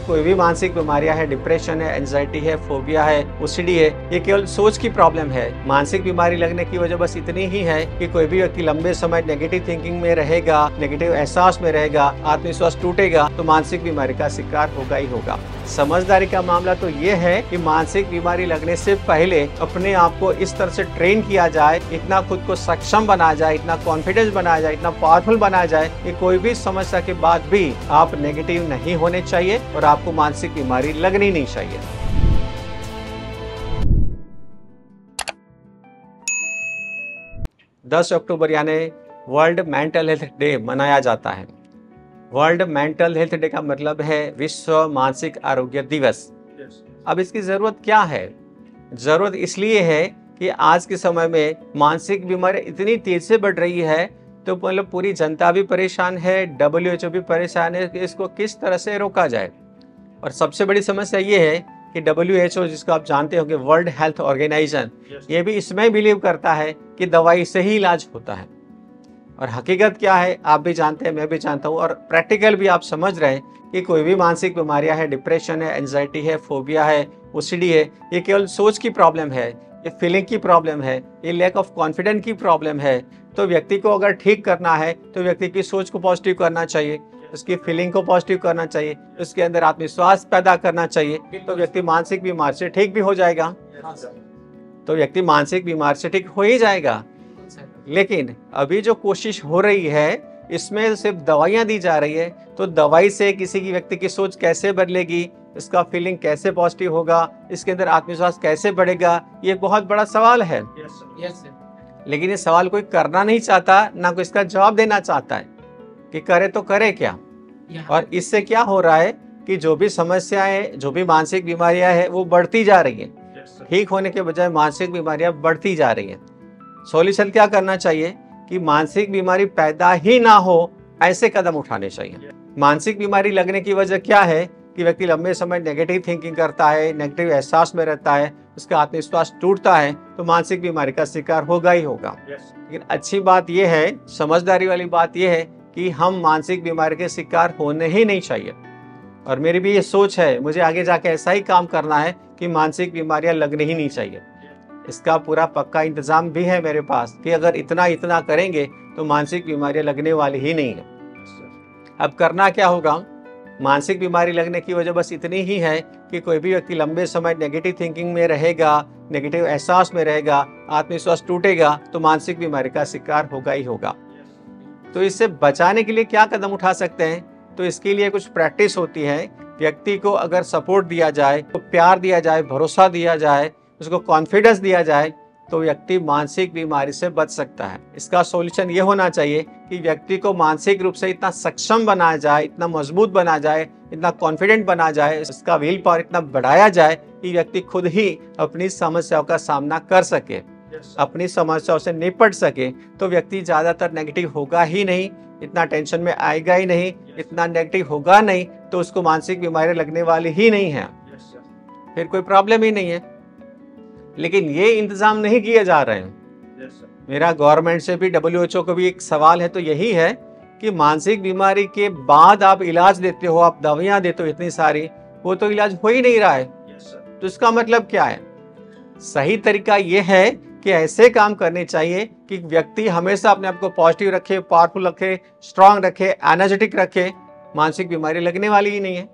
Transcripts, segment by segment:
कोई भी मानसिक बीमारियां है, डिप्रेशन है, एंजाइटी है, फोबिया है, ओसीडी है, ये केवल सोच की प्रॉब्लम है। मानसिक बीमारी लगने की वजह बस इतनी ही है कि कोई भी व्यक्ति लंबे समय नेगेटिव थिंकिंग में रहेगा, नेगेटिव एहसास में रहेगा, आत्मविश्वास टूटेगा तो मानसिक बीमारी का शिकार होगा ही होगा। समझदारी का मामला तो ये है कि मानसिक बीमारी लगने से पहले अपने आप को इस तरह से ट्रेन किया जाए, इतना खुद को सक्षम बनाया जाए, इतना कॉन्फिडेंस बनाया जाए, इतना पावरफुल बनाया जाए कि कोई भी समस्या के बाद भी आप नेगेटिव नहीं होने चाहिए और आपको मानसिक बीमारी लगनी नहीं चाहिए। दस अक्टूबर यानी वर्ल्ड मेंटल हेल्थ डे मनाया जाता है। वर्ल्ड मेंटल हेल्थ डे का मतलब है विश्व मानसिक आरोग्य दिवस। अब इसकी जरूरत क्या है? जरूरत इसलिए है कि आज के समय में मानसिक बीमारी इतनी तेज से बढ़ रही है, तो मतलब पूरी जनता भी परेशान है, WHO भी परेशान है कि इसको किस तरह से रोका जाए। और सबसे बड़ी समस्या ये है कि WHO, जिसको आप जानते होंगे वर्ल्ड हेल्थ ऑर्गेनाइजेशन, ये भी इसमें बिलीव करता है कि दवाई से ही इलाज होता है। और हकीकत क्या है आप भी जानते हैं, मैं भी जानता हूँ, और प्रैक्टिकल भी आप समझ रहे हैं कि कोई भी मानसिक बीमारियां है, डिप्रेशन है, एंजाइटी है, फोबिया है, ओसीडी है, ये केवल सोच की प्रॉब्लम है, ये फीलिंग की प्रॉब्लम है, ये लैक ऑफ कॉन्फिडेंस की प्रॉब्लम है। तो व्यक्ति को अगर ठीक करना है तो व्यक्ति की सोच को पॉजिटिव करना चाहिए, उसकी फीलिंग को पॉजिटिव करना चाहिए, उसके अंदर आत्मविश्वास पैदा करना चाहिए, तो व्यक्ति मानसिक बीमारी से ठीक भी हो जाएगा। तो व्यक्ति मानसिक बीमारी से ठीक हो ही जाएगा। लेकिन अभी जो कोशिश हो रही है इसमें सिर्फ दवाइयां दी जा रही है, तो दवाई से किसी की व्यक्ति की सोच कैसे बदलेगी, इसका फीलिंग कैसे पॉजिटिव होगा, इसके अंदर आत्मविश्वास कैसे बढ़ेगा, ये एक बहुत बड़ा सवाल है। लेकिन ये सवाल कोई करना नहीं चाहता, ना कोई इसका जवाब देना चाहता है कि करे तो करे क्या। और इससे क्या हो रहा है कि जो भी समस्याएं, जो भी मानसिक बीमारियां हैं वो बढ़ती जा रही हैं। ठीक होने के बजाय मानसिक बीमारियां बढ़ती जा रही हैं। सॉल्यूशन क्या करना चाहिए कि मानसिक बीमारी पैदा ही ना हो ऐसे कदम उठाने चाहिए। मानसिक बीमारी लगने की वजह क्या है कि व्यक्ति लंबे समय नेगेटिव थिंकिंग करता है, नेगेटिव एहसास में रहता है, उसका आत्मविश्वास टूटता है, तो मानसिक बीमारी का शिकार होगा ही होगा। लेकिन अच्छी बात यह है, समझदारी वाली बात यह है कि हम मानसिक बीमारी के शिकार होने ही नहीं चाहिए। और मेरी भी ये सोच है, मुझे आगे जाके ऐसा ही काम करना है कि मानसिक बीमारियां लगनी ही नहीं चाहिए। इसका पूरा पक्का इंतजाम भी है मेरे पास कि अगर इतना इतना करेंगे तो मानसिक बीमारियां लगने वाली ही नहीं है। अब करना क्या होगा? मानसिक बीमारी लगने की वजह बस इतनी ही है कि कोई भी व्यक्ति लंबे समय नेगेटिव थिंकिंग में रहेगा, नेगेटिव एहसास में रहेगा, आत्मविश्वास टूटेगा तो मानसिक बीमारी का शिकार होगा ही होगा। तो इससे बचाने के लिए क्या कदम उठा सकते हैं? तो इसके लिए कुछ प्रैक्टिस होती है। व्यक्ति को अगर सपोर्ट दिया जाए, तो प्यार दिया जाए, भरोसा दिया जाए, उसको कॉन्फिडेंस दिया जाए, तो व्यक्ति मानसिक बीमारी से बच सकता है। इसका सॉल्यूशन ये होना चाहिए कि व्यक्ति को मानसिक रूप से इतना सक्षम बनाया जाए, इतना मजबूत बना जाए, इतना कॉन्फिडेंट बना जाए, इसका विल पावर इतना बढ़ाया जाए कि व्यक्ति खुद ही अपनी समस्याओं का सामना कर सके, अपनी समस्याओं से निपट सके। तो व्यक्ति ज्यादातर नेगेटिव होगा ही नहीं, इतना टेंशन में आएगा ही नहीं, इतना नेगेटिव होगा नहीं, तो उसको मानसिक बीमारी लगने वाली ही नहीं है, फिर कोई प्रॉब्लम ही नहीं है। लेकिन ये इंतजाम नहीं किए जा रहे हैं। मेरा गवर्नमेंट से भी, WHO को भी एक सवाल है, तो यही है कि मानसिक बीमारी के बाद आप इलाज देते हो, आप दवाइयां देते हो इतनी सारी, वो तो इलाज हो ही नहीं रहा है। तो इसका मतलब क्या है? सही तरीका ये है कि ऐसे काम करने चाहिए कि व्यक्ति हमेशा अपने आप को पॉजिटिव रखे, पावरफुल रखे, स्ट्रांग रखे, एनर्जेटिक रखे, मानसिक बीमारी लगने वाली ही नहीं है।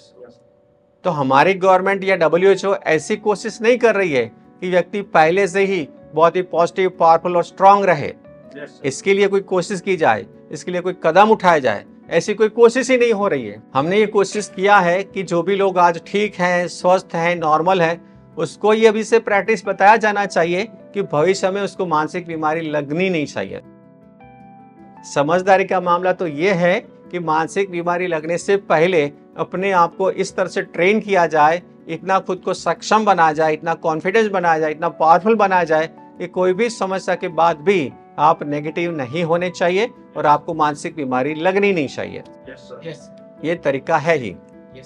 तो हमारी गवर्नमेंट या WHO ऐसी कोशिश नहीं कर रही है कि व्यक्ति पहले से ही बहुत ही पॉजिटिव, पावरफुल और स्ट्रांग रहे। इसके लिए कोई कोशिश की जाए, इसके लिए कोई कदम उठाया जाए, ऐसी कोई कोशिश ही नहीं हो रही है। हमने ये कोशिश किया है कि जो भी लोग आज ठीक हैं, स्वस्थ हैं, नॉर्मल है, उसको ये अभी से प्रैक्टिस बताया जाना चाहिए कि भविष्य में उसको मानसिक बीमारी लगनी नहीं चाहिए। समझदारी का मामला तो ये है कि मानसिक बीमारी लगने से पहले अपने आप को इस तरह से ट्रेन किया जाए, इतना खुद को सक्षम बनाया जाए, इतना कॉन्फिडेंस बनाया जाए, इतना पावरफुल बनाया जाए कि कोई भी समस्या के बाद भी आप नेगेटिव नहीं होने चाहिए और आपको मानसिक बीमारी लगनी नहीं चाहिए। ये तरीका है ही।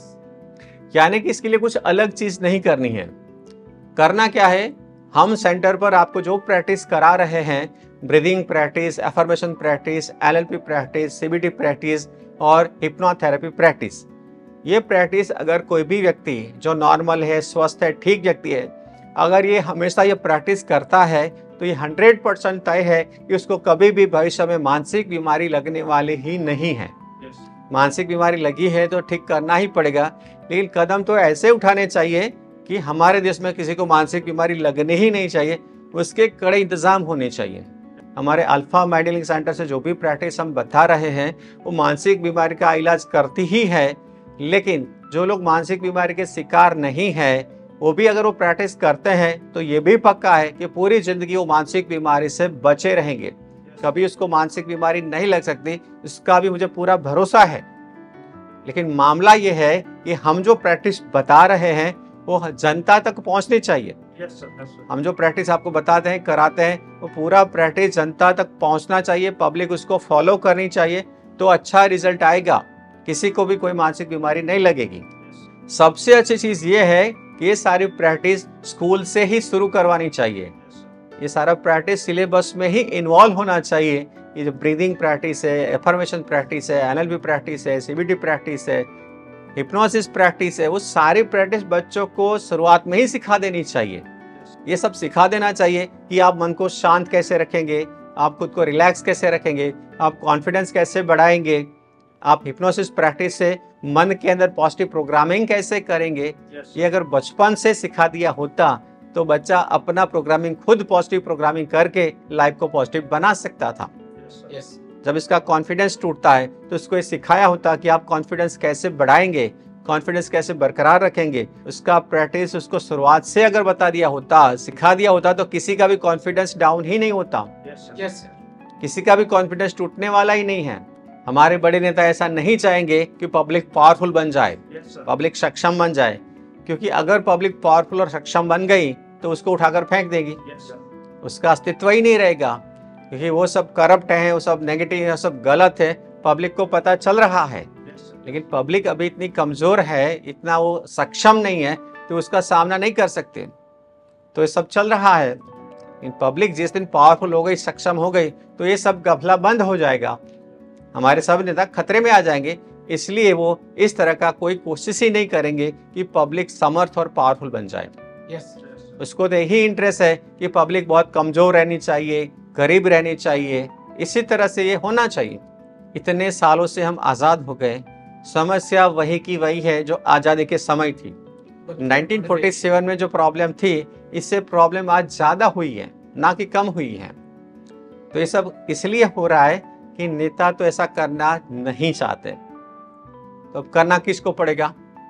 यानी कि इसके लिए कुछ अलग चीज नहीं करनी है। करना क्या है, हम सेंटर पर आपको जो प्रैक्टिस करा रहे हैं, breathing practice, affirmation practice, NLP practice, CBT practice और हिप्नोथेरेपी प्रैक्टिस, ये प्रैक्टिस अगर कोई भी व्यक्ति जो नॉर्मल है, स्वस्थ है, ठीक व्यक्ति है, अगर ये हमेशा ये प्रैक्टिस करता है तो ये 100% तय है कि उसको कभी भी भविष्य में मानसिक बीमारी लगने वाली ही नहीं है। मानसिक बीमारी लगी है तो ठीक करना ही पड़ेगा, लेकिन कदम तो ऐसे उठाने चाहिए कि हमारे देश में किसी को मानसिक बीमारी लगने ही नहीं चाहिए, उसके कड़े इंतजाम होने चाहिए। हमारे अल्फा माइंड हीलिंग सेंटर से जो भी प्रैक्टिस हम बता रहे हैं वो मानसिक बीमारी का इलाज करती ही है, लेकिन जो लोग मानसिक बीमारी के शिकार नहीं है वो भी अगर वो प्रैक्टिस करते हैं तो ये भी पक्का है कि पूरी जिंदगी वो मानसिक बीमारी से बचे रहेंगे, कभी उसको मानसिक बीमारी नहीं लग सकती, इसका भी मुझे पूरा भरोसा है। लेकिन मामला ये है कि हम जो प्रैक्टिस बता रहे हैं वो जनता तक पहुंचनी चाहिए। हम जो प्रैक्टिस आपको बताते हैं, कराते हैं, वो पूरा प्रैक्टिस जनता तक पहुंचना चाहिए, पब्लिक उसको फॉलो करनी चाहिए, तो अच्छा रिजल्ट आएगा, किसी को भी कोई मानसिक बीमारी नहीं लगेगी। सबसे अच्छी चीज ये है कि ये सारी प्रैक्टिस स्कूल से ही शुरू करवानी चाहिए। ये सारा प्रैक्टिस सिलेबस में ही इन्वॉल्व होना चाहिए। ये जो ब्रीदिंग प्रैक्टिस है, एफर्मेशन प्रैक्टिस है, एनएलपी प्रैक्टिस है, सीबीटी प्रैक्टिस है, हिप्नोसिस प्रैक्टिस है, वो सारी प्रैक्टिस बच्चों को शुरुआत में ही सिखा देनी चाहिए। ये सब सिखा देना चाहिए कि आप मन को शांत कैसे रखेंगे, आप खुद को रिलैक्स कैसे रखेंगे, आप कॉन्फिडेंस कैसे बढ़ाएंगे, आप हिप्नोसिस प्रैक्टिस से मन के अंदर पॉजिटिव प्रोग्रामिंग कैसे करेंगे। ये अगर बचपन से सिखा दिया होता तो बच्चा अपना प्रोग्रामिंग खुद पॉजिटिव प्रोग्रामिंग करके लाइफ को पॉजिटिव बना सकता था। जब इसका कॉन्फिडेंस टूटता है तो इसको ये सिखाया होता कि आप कॉन्फिडेंस कैसे बढ़ाएंगे, कॉन्फिडेंस कैसे बरकरार रखेंगे, उसका प्रैक्टिस उसको शुरुआत से अगर बता दिया होता, सिखा दिया होता, तो किसी का भी कॉन्फिडेंस डाउन ही नहीं होता। किसी का भी कॉन्फिडेंस टूटने वाला ही नहीं है। हमारे बड़े नेता ऐसा नहीं चाहेंगे कि पब्लिक पावरफुल बन जाए, पब्लिक सक्षम बन जाए, क्योंकि अगर पब्लिक पावरफुल और सक्षम बन गई तो उसको उठाकर फेंक देगी, उसका अस्तित्व ही नहीं रहेगा, क्योंकि वो सब करप्ट है, वो सब नेगेटिव है, वो सब गलत है, पब्लिक को पता चल रहा है। लेकिन पब्लिक अभी इतनी कमजोर है, इतना वो सक्षम नहीं है तो उसका सामना नहीं कर सकते, तो ये सब चल रहा है। इन पब्लिक जिस दिन पावरफुल हो गई, सक्षम हो गई, तो ये सब गफला बंद हो जाएगा, हमारे सब नेता खतरे में आ जाएंगे। इसलिए वो इस तरह का कोई कोशिश ही नहीं करेंगे कि पब्लिक समर्थ और पावरफुल बन जाए। उसको तो यही इंटरेस्ट है कि पब्लिक बहुत कमजोर रहनी चाहिए, गरीब रहनी चाहिए, इसी तरह से ये होना चाहिए। इतने सालों से हम आज़ाद हो गए, समस्या वही की वही है जो आज़ादी के समय थी। 1947 में जो प्रॉब्लम थी, इससे प्रॉब्लम आज ज़्यादा हुई है, ना कि कम हुई है। तो ये सब इसलिए हो रहा है कि नेता तो ऐसा करना नहीं चाहते, तो करना किसको पड़ेगा?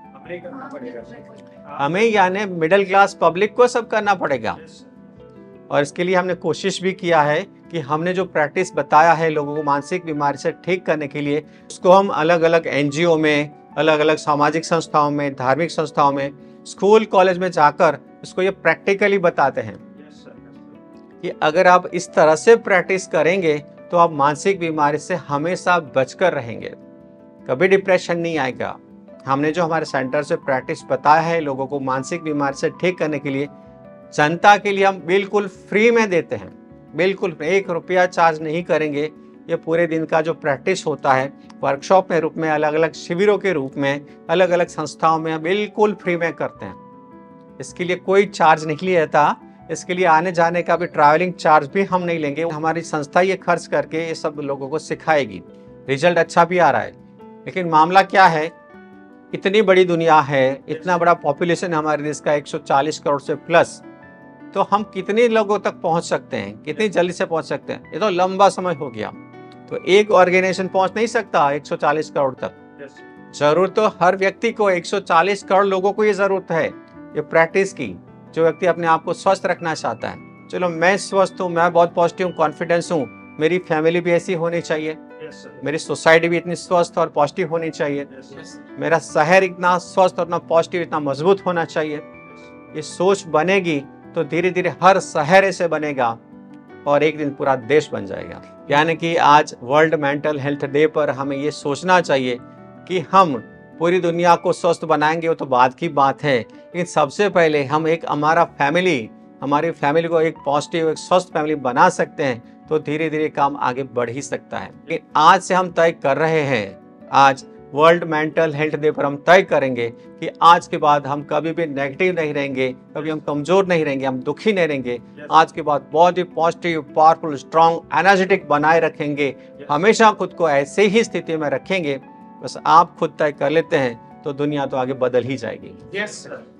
हमें, यानी मिडिल क्लास पब्लिक को सब करना पड़ेगा। और इसके लिए हमने कोशिश भी किया है कि हमने जो प्रैक्टिस बताया है लोगों को मानसिक बीमारी से ठीक करने के लिए, उसको हम अलग अलग एनजीओ में, अलग अलग सामाजिक संस्थाओं में, धार्मिक संस्थाओं में, स्कूल कॉलेज में जाकर उसको ये प्रैक्टिकली बताते हैं कि अगर आप इस तरह से प्रैक्टिस करेंगे तो आप मानसिक बीमारी से हमेशा बचकर रहेंगे, कभी डिप्रेशन नहीं आएगा। हमने जो हमारे सेंटर से प्रैक्टिस बताया है लोगों को मानसिक बीमारी से ठीक करने के लिए, जनता के लिए हम बिल्कुल फ्री में देते हैं, बिल्कुल 1 रुपया चार्ज नहीं करेंगे। ये पूरे दिन का जो प्रैक्टिस होता है वर्कशॉप में रूप में, अलग अलग शिविरों के रूप में, अलग अलग संस्थाओं में बिल्कुल फ्री में करते हैं। इसके लिए कोई चार्ज नहीं लिया जाता, इसके लिए आने जाने का भी ट्रैवलिंग चार्ज भी हम नहीं लेंगे। हमारी संस्था ये खर्च करके ये सब लोगों को सिखाएगी। रिजल्ट अच्छा भी आ रहा है। लेकिन मामला क्या है, इतनी बड़ी दुनिया है, इतना बड़ा पॉपुलेशन है हमारे देश का 140 करोड़ से प्लस, तो हम कितने लोगों तक पहुंच सकते हैं, कितनी जल्दी से पहुंच सकते हैं? ये तो लंबा समय हो गया। तो एक ऑर्गेनाइजेशन पहुंच नहीं सकता 140 करोड़ तक। जरूरत तो हर व्यक्ति को, 140 करोड़ लोगों को ये जरूरत है ये प्रैक्टिस की। जो व्यक्ति अपने आप को स्वस्थ रखना चाहता है, चलो मैं स्वस्थ हूँ, मैं बहुत पॉजिटिव कॉन्फिडेंस हूँ, मेरी फैमिली भी ऐसी होनी चाहिए, मेरी सोसाइटी भी इतनी स्वस्थ और पॉजिटिव होनी चाहिए, मेरा शहर इतना स्वस्थ और इतना पॉजिटिव, इतना मजबूत होना चाहिए। ये सोच बनेगी तो धीरे धीरे हर शहर ऐसे बनेगा और एक दिन पूरा देश बन जाएगा। यानी कि आज वर्ल्ड मेंटल हेल्थ डे पर हमें ये सोचना चाहिए कि हम पूरी दुनिया को स्वस्थ बनाएंगे, वो तो बाद की बात है, लेकिन सबसे पहले हम एक हमारी फैमिली को एक पॉजिटिव, एक स्वस्थ फैमिली बना सकते हैं, तो धीरे धीरे काम आगे बढ़ ही सकता है। लेकिन आज से हम तय कर रहे हैं, आज वर्ल्ड मेंटल हेल्थ डे पर हम तय करेंगे कि आज के बाद हम कभी भी नेगेटिव नहीं रहेंगे, कभी हम कमज़ोर नहीं रहेंगे, हम दुखी नहीं रहेंगे। आज के बाद बहुत ही पॉजिटिव, पावरफुल, स्ट्रांग, एनर्जेटिक बनाए रखेंगे। हमेशा खुद को ऐसे ही स्थिति में रखेंगे। बस आप खुद तय कर लेते हैं तो दुनिया तो आगे बदल ही जाएगी। Yes, sir.